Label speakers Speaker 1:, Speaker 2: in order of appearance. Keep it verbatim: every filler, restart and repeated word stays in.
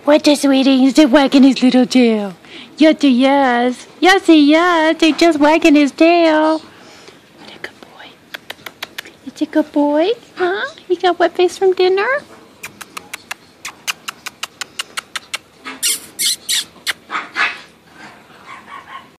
Speaker 1: What's a sweetie? He's just wagging his little tail. Yes, yes. Yes, yes. He's just wagging his tail. What a good boy. It's a good boy. Huh? You got wet face from dinner?